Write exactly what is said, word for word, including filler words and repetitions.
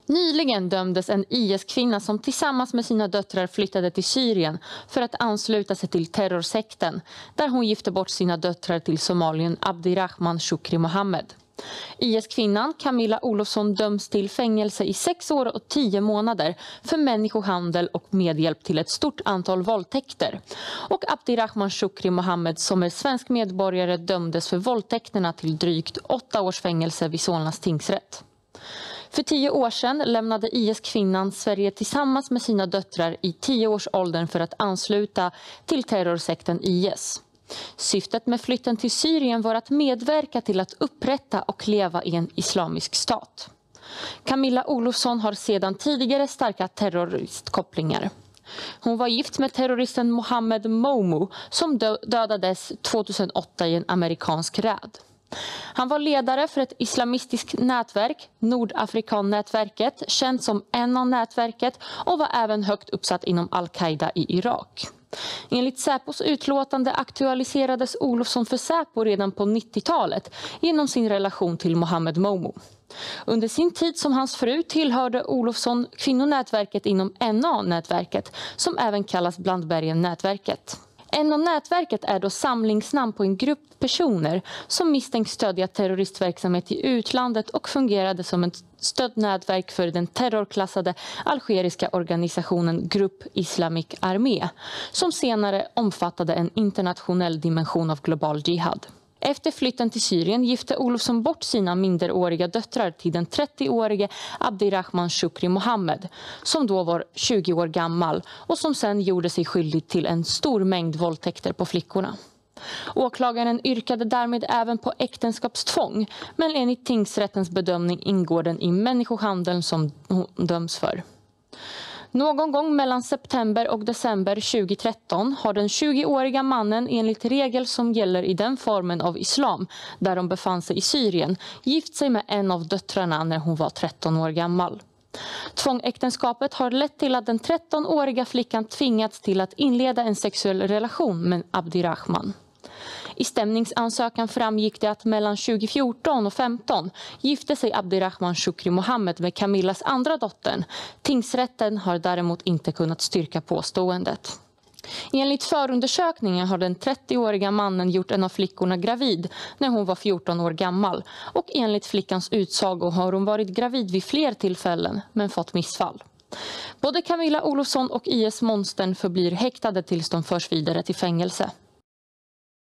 Nyligen dömdes en I S-kvinna som tillsammans med sina döttrar flyttade till Syrien för att ansluta sig till terrorsekten, där hon gifte bort sina döttrar till somalien Abdirahman Shukri Mohammed. I S-kvinnan Camilla Olofsson döms till fängelse i sex år och tio månader för människohandel och medhjälp till ett stort antal våldtäkter. Och Abdirahman Shukri Mohammed, som är svensk medborgare, dömdes för våldtäkterna till drygt åtta års fängelse vid Solnas tingsrätt. För tio år sedan lämnade I S-kvinnan Sverige tillsammans med sina döttrar i tio års åldern för att ansluta till terrorsekten I S. Syftet med flytten till Syrien var att medverka till att upprätta och leva i en islamisk stat. Camilla Olofsson har sedan tidigare starka terroristkopplingar. Hon var gift med terroristen Mohammed Momo som dödades tjugohundraåtta i en amerikansk räd. Han var ledare för ett islamistiskt nätverk, Nordafrikan-nätverket, känt som N A-nätverket, och var även högt uppsatt inom Al-Qaida i Irak. Enligt Säpos utlåtande aktualiserades Olofsson för Säpo redan på nittiotalet genom sin relation till Mohammed Momo. Under sin tid som hans fru tillhörde Olofsson kvinnonätverket inom N A-nätverket, som även kallas Blandbergen-nätverket. N A-nätverket är då samlingsnamn på en grupp personer som misstänks stödja terroristverksamhet i utlandet och fungerade som ett stödnätverk för den terrorklassade algeriska organisationen Grupp Islamic Armé, som senare omfattade en internationell dimension av global jihad. Efter flytten till Syrien gifte Olofsson bort sina minderåriga döttrar till den trettioårige Abdirahman Shukri Mohammed, som då var tjugo år gammal och som sen gjorde sig skyldig till en stor mängd våldtäkter på flickorna. Åklagaren yrkade därmed även på äktenskapstvång, men enligt tingsrättens bedömning ingår den i människohandeln som hon döms för. Någon gång mellan september och december tjugohundratretton har den tjugoåriga mannen enligt regel som gäller i den formen av islam där de befann sig i Syrien gift sig med en av döttrarna när hon var tretton år gammal. Tvångäktenskapet har lett till att den trettonåriga flickan tvingats till att inleda en sexuell relation med Abdirahman. I stämningsansökan framgick det att mellan tjugofjorton och femton gifte sig Abdirahman Shukri Mohammed med Camillas andra dottern. Tingsrätten har däremot inte kunnat styrka påståendet. Enligt förundersökningen har den trettioåriga mannen gjort en av flickorna gravid när hon var fjorton år gammal, och enligt flickans utsago har hon varit gravid vid fler tillfällen men fått missfall. Både Camilla Olofsson och I S-monstern förblir häktade tills de förs vidare till fängelse.